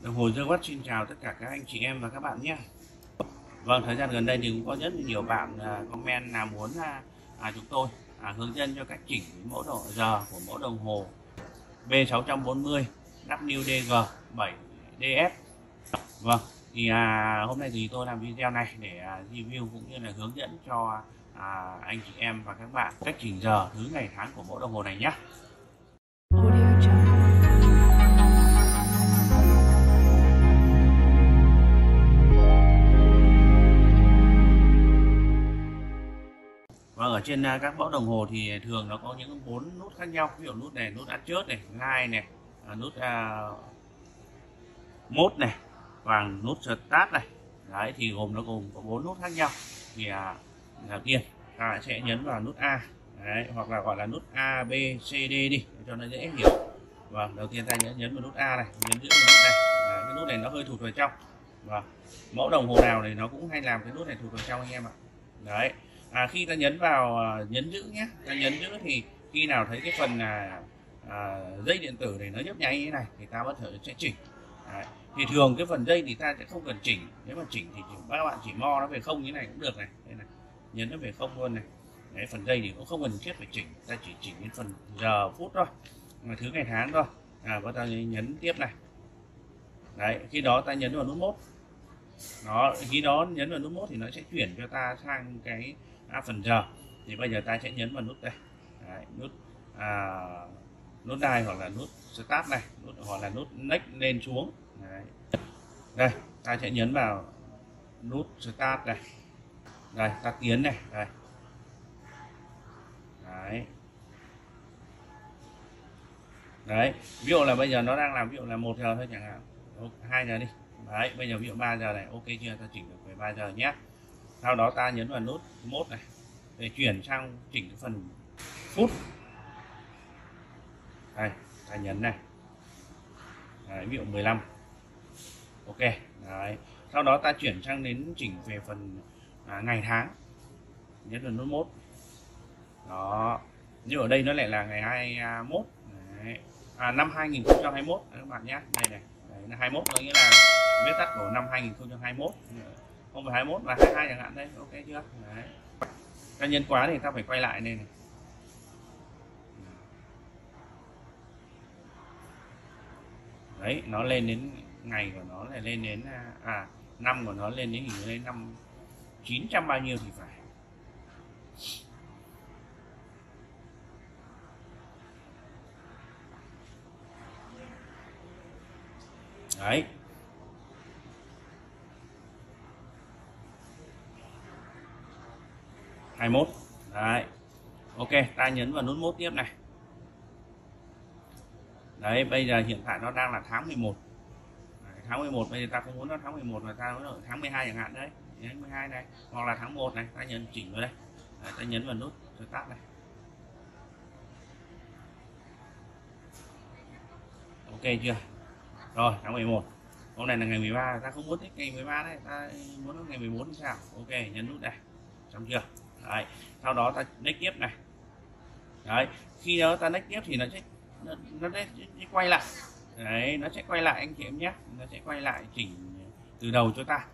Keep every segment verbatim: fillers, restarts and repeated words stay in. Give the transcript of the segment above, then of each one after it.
Đồng hồ The Watch xin chào tất cả các anh chị em và các bạn nhé. Vâng, thời gian gần đây thì cũng có rất nhiều bạn comment là muốn à, chúng tôi à, hướng dẫn cho cách chỉnh mẫu đồng giờ của mẫu đồng hồ B sáu bốn không W D G bảy D S. Vâng, thì à, hôm nay thì tôi làm video này để à, review cũng như là hướng dẫn cho à, anh chị em và các bạn cách chỉnh giờ thứ ngày tháng của mẫu đồng hồ này nhé. Vâng, ở trên các mẫu đồng hồ thì thường nó có những bốn nút khác nhau, ví dụ nút này, nút adjust này, line này, nút uh, mode này và nút start này. Đấy thì gồm nó gồm có bốn nút khác nhau. Thì uh, đầu tiên ta sẽ nhấn vào nút A. Đấy, hoặc là gọi là nút A, B, C, D đi cho nó dễ hiểu. Vâng, đầu tiên ta nhấn nhấn vào nút A này, nhấn giữ nút này. Đấy, cái nút này nó hơi thụt vào trong. Vâng, mẫu đồng hồ nào thì nó cũng hay làm cái nút này thụt vào trong anh em ạ. Đấy. À, khi ta nhấn vào uh, nhấn giữ nhé, ta nhấn giữ thì khi nào thấy cái phần là uh, uh, dây điện tử này nó nhấp nháy như thế này thì ta có thể sẽ chỉnh. Đấy. Thì thường cái phần dây thì ta sẽ không cần chỉnh, nếu mà chỉnh thì các bạn chỉ mo nó về không như thế này cũng được này. Đây này, nhấn nó về không luôn này. Đấy, phần dây thì cũng không cần thiết phải chỉnh, ta chỉ chỉnh đến phần giờ phút thôi, thứ ngày tháng thôi. À, và ta nhấn tiếp này. Đấy, khi đó ta nhấn vào nút mode. Đó, khi đó nhấn vào nút mode thì nó sẽ chuyển cho ta sang cái à, phần giờ. Thì bây giờ ta sẽ nhấn vào nút đây. Đấy, nút à, nút đai hoặc là nút start này, nút hoặc là nút next lên xuống. Đấy. Đây, ta sẽ nhấn vào nút start này. Đây, ta tiến này, đây. Đấy. Đấy, ví dụ là bây giờ nó đang làm ví dụ là một giờ thôi chẳng hạn, hai giờ đi. Đấy, bây giờ ví dụ ba giờ này, ok chưa, ta chỉnh được về ba giờ nhé. Sau đó ta nhấn vào nút mode này để chuyển sang chỉnh cái phần phút. Đây, ta nhấn này. Đấy, ví dụ mười lăm. Ok. Đấy. Sau đó ta chuyển sang đến chỉnh về phần à, ngày tháng. Nhấn vào nút mode. Đó. Nhưng ở đây nó lại là ngày hai mươi mốt. Đấy. À, năm hai nghìn không trăm hai mươi mốt các bạn nhé. Đây này. Đấy, là hai mươi mốt có nghĩa là viết tắt của năm hai nghìn không trăm hai mươi mốt. Không phải hai mươi mốt và hai mươi hai chẳng hạn đây, ok chưa? Đấy. Ta nhấn quá thì ta phải quay lại đây này. Đấy, nó lên đến ngày của nó là lên đến à năm của nó lên đến hình lên năm chín trăm bao nhiêu thì phải. Đấy. hai mươi mốt. Đấy. Ok, ta nhấn vào nút mode tiếp này. Đấy, bây giờ hiện tại nó đang là tháng mười một. Đấy, tháng mười một, bây giờ ta không muốn nó tháng mười một mà ta muốn ở tháng mười hai chẳng hạn đấy. Nhấn mười hai này, hoặc là tháng một này, ta nhấn chỉnh vào đây. Đấy, ta nhấn vào nút start này. Ok chưa? Rồi, tháng mười một. Hôm nay là ngày mười ba, ta không muốn thích ngày mười ba đấy, ta muốn ngày mười bốn thì sao? Ok, nhấn nút này. Xong chưa? Đấy. Sau đó ta next tiếp này. Đấy, khi đó ta next tiếp thì nó sẽ nó, nó sẽ quay lại. Đấy, nó sẽ quay lại anh chị em nhé. Nó sẽ quay lại chỉnh từ đầu cho ta.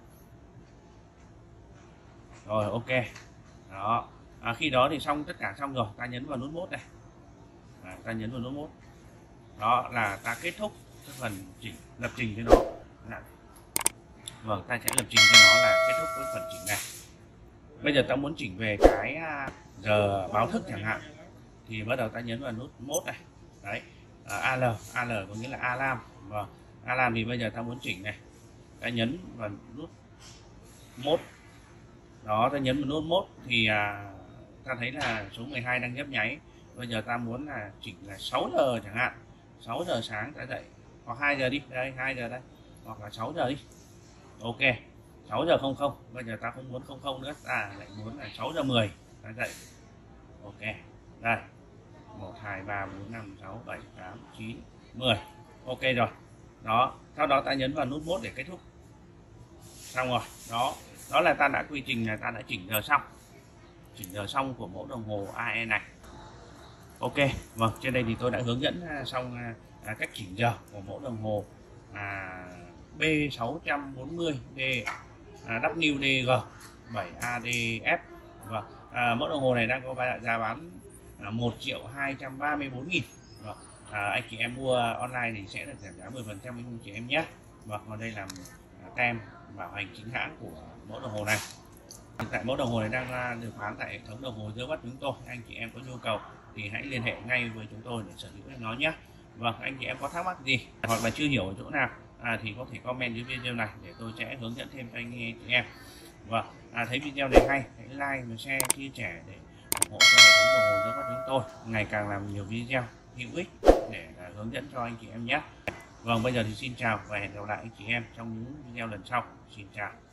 Rồi, ok. Đó. À, khi đó thì xong tất cả xong rồi, ta nhấn vào nút mode này. À, ta nhấn vào nút mode. Đó là ta kết thúc cái phần chỉnh lập trình cho nó. Vâng, ta sẽ lập trình cho nó là kết thúc cái phần chỉnh này. Bây giờ ta muốn chỉnh về cái giờ báo thức chẳng hạn thì bắt đầu ta nhấn vào nút mode này. Đấy, à, a lờ, a lờ có nghĩa là alarm. Vâng, alarm thì bây giờ ta muốn chỉnh này, ta nhấn vào nút mode. Đó, ta nhấn vào nút mode thì à, ta thấy là số mười hai đang nhấp nháy. Bây giờ ta muốn là chỉnh là sáu giờ chẳng hạn, sáu giờ sáng ta dậy, hoặc hai giờ đi, đây hai giờ đây, hoặc là sáu giờ đi. Ok, sáu giờ không không, bây giờ ta không muốn không không nữa, ta lại muốn là sáu giờ mười ta dậy. Ok, đây một hai ba bốn năm sáu bảy tám chín mười. Ok rồi. Đó, sau đó ta nhấn vào nút mode để kết thúc. Xong rồi. Đó, đó là ta đã quy trình là ta đã chỉnh giờ xong. Chỉnh giờ xong của mẫu đồng hồ a e này. Ok, vâng, trên đây thì tôi đã hướng dẫn xong à, cách chỉnh giờ của mẫu đồng hồ à, B sáu bốn mươi D à, W D G bảy A D F. Vâng, à, mẫu đồng hồ này đang có giá bán à, một triệu hai trăm ba mươi tư nghìn. Vâng, à, anh chị em mua online thì sẽ được giảm giá mười phần trăm anh chị em nhé. Vâng, còn đây là à, tem bảo hành chính hãng của mẫu đồng hồ này. Hiện tại mẫu đồng hồ này đang được bán tại hệ thống đồng hồ Dương Bắc chúng tôi. Anh chị em có nhu cầu thì hãy liên hệ ngay với chúng tôi để sở hữu nó nhé. Vâng, anh chị em có thắc mắc gì hoặc là chưa hiểu ở chỗ nào à, thì có thể comment dưới video này để tôi sẽ hướng dẫn thêm cho anh chị em. Vâng, à, thấy video này hay hãy like và share chia sẻ để ủng hộ cho hệ thống đồng hồ Dương Bắc chúng tôi ngày càng làm nhiều video hữu ích để à, hướng dẫn cho anh chị em nhé. Vâng, bây giờ thì xin chào và hẹn gặp lại anh chị em trong những video lần sau. Xin chào.